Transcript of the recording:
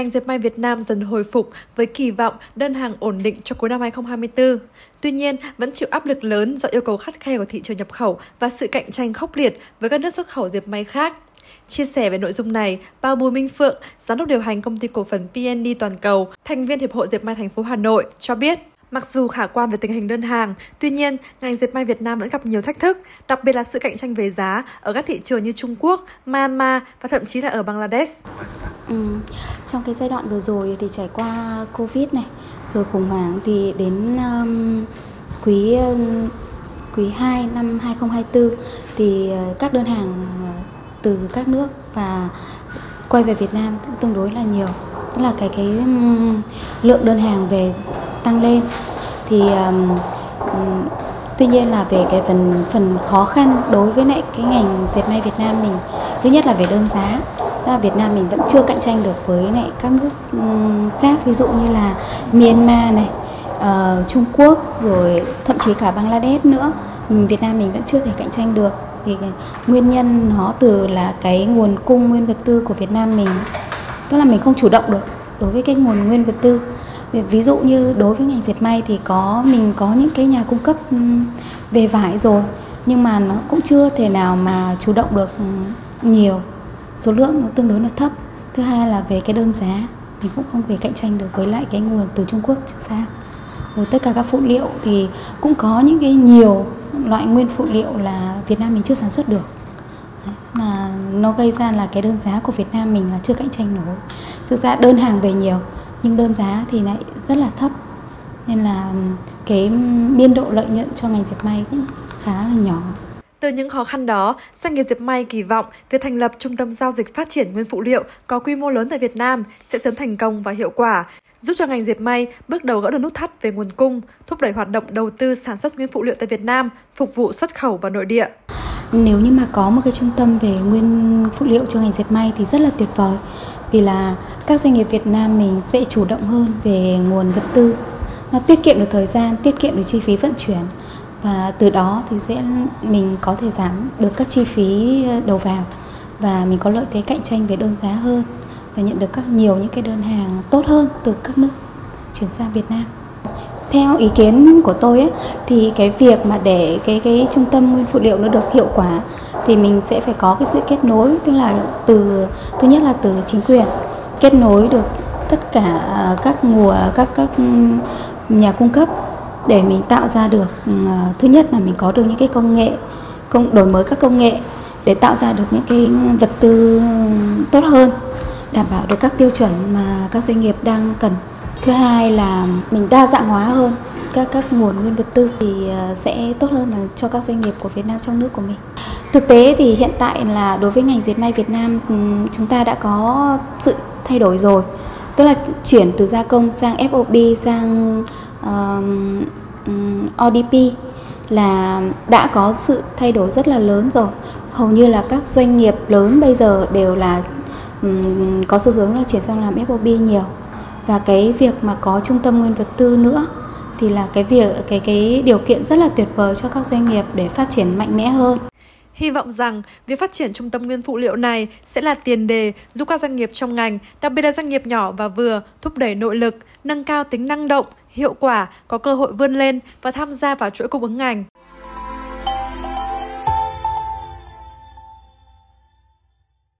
ngành dệt may Việt Nam dần hồi phục với kỳ vọng đơn hàng ổn định cho cuối năm 2024. Tuy nhiên, vẫn chịu áp lực lớn do yêu cầu khắt khe của thị trường nhập khẩu và sự cạnh tranh khốc liệt với các nước xuất khẩu dệt may khác. Chia sẻ về nội dung này, bà Bùi Minh Phượng, giám đốc điều hành công ty cổ phần PND Toàn cầu, thành viên Hiệp hội Dệt may thành phố Hà Nội cho biết, mặc dù khả quan về tình hình đơn hàng, tuy nhiên, ngành dệt may Việt Nam vẫn gặp nhiều thách thức, đặc biệt là sự cạnh tranh về giá ở các thị trường như Trung Quốc, Myanmar và thậm chí là ở Bangladesh. Trong cái giai đoạn vừa rồi thì trải qua Covid này, rồi khủng hoảng thì đến quý 2 năm 2024 thì các đơn hàng từ các nước và quay về Việt Nam cũng tương đối là nhiều. Tức là cái lượng đơn hàng về tăng lên. Thì tuy nhiên là về cái phần khó khăn đối với lại cái ngành dệt may Việt Nam mình, thứ nhất là về đơn giá. Tức là Việt Nam mình vẫn chưa cạnh tranh được với lại các nước khác, ví dụ như là Myanmar này, Trung Quốc, rồi thậm chí cả Bangladesh nữa. Việt Nam mình vẫn chưa thể cạnh tranh được. Thì nguyên nhân nó từ là cái nguồn cung nguyên vật tư của Việt Nam mình, tức là mình không chủ động được đối với cái nguồn nguyên vật tư. Ví dụ như đối với ngành dệt may thì mình có những cái nhà cung cấp về vải rồi, nhưng mà nó cũng chưa thể nào mà chủ động được nhiều, số lượng nó tương đối là thấp. Thứ hai là về cái đơn giá, mình cũng không thể cạnh tranh được với lại cái nguồn từ Trung Quốc trở sang. Rồi tất cả các phụ liệu thì cũng có những cái nhiều loại nguyên phụ liệu là Việt Nam mình chưa sản xuất được. Là nó gây ra là cái đơn giá của Việt Nam mình là chưa cạnh tranh nổi. Thực ra đơn hàng về nhiều nhưng đơn giá thì lại rất là thấp, nên là cái biên độ lợi nhuận cho ngành dệt may cũng khá là nhỏ. Từ những khó khăn đó, doanh nghiệp dệt may kỳ vọng việc thành lập trung tâm giao dịch phát triển nguyên phụ liệu có quy mô lớn tại Việt Nam sẽ sớm thành công và hiệu quả, giúp cho ngành dệt may bước đầu gỡ được nút thắt về nguồn cung, thúc đẩy hoạt động đầu tư sản xuất nguyên phụ liệu tại Việt Nam, phục vụ xuất khẩu và nội địa. Nếu như mà có một cái trung tâm về nguyên phụ liệu cho ngành dệt may thì rất là tuyệt vời, vì là các doanh nghiệp Việt Nam mình sẽ chủ động hơn về nguồn vật tư, nó tiết kiệm được thời gian, tiết kiệm được chi phí vận chuyển, và từ đó thì mình có thể giảm được các chi phí đầu vào và mình có lợi thế cạnh tranh về đơn giá hơn và nhận được nhiều những cái đơn hàng tốt hơn từ các nước chuyển sang Việt Nam. Theo ý kiến của tôi ấy, thì cái việc mà để cái trung tâm nguyên phụ liệu nó được hiệu quả thì mình sẽ phải có cái sự kết nối, tức là thứ nhất là từ chính quyền, kết nối được tất cả các nhà cung cấp để mình tạo ra được, thứ nhất là mình có được những cái công nghệ, đổi mới các công nghệ để tạo ra được những cái vật tư tốt hơn, đảm bảo được các tiêu chuẩn mà các doanh nghiệp đang cần. Thứ hai là mình đa dạng hóa hơn các nguồn nguyên vật tư thì sẽ tốt hơn là cho các doanh nghiệp của Việt Nam trong nước của mình. Thực tế thì hiện tại là đối với ngành dệt may Việt Nam chúng ta đã có sự thay đổi rồi, tức là chuyển từ gia công sang FOB sang ODP là đã có sự thay đổi rất là lớn rồi. Hầu như là các doanh nghiệp lớn bây giờ đều là có xu hướng là chuyển sang làm FOB nhiều. Và cái việc mà có trung tâm nguyên vật tư nữa thì là cái điều kiện rất là tuyệt vời cho các doanh nghiệp để phát triển mạnh mẽ hơn. Hy vọng rằng việc phát triển trung tâm nguyên phụ liệu này sẽ là tiền đề giúp các doanh nghiệp trong ngành, đặc biệt là doanh nghiệp nhỏ và vừa, thúc đẩy nội lực, nâng cao tính năng động, hiệu quả, có cơ hội vươn lên và tham gia vào chuỗi cung ứng ngành.